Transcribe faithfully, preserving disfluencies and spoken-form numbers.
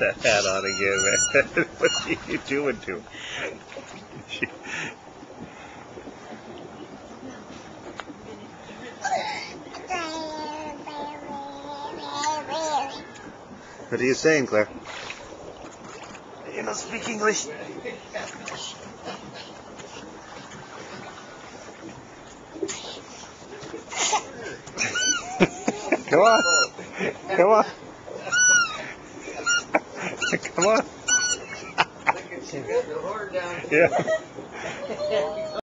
that hat on again, man. What are you doing to him? What are you saying, Claire? You don't speak English. Come on. Come on. Come on. You got the horn down. Yeah.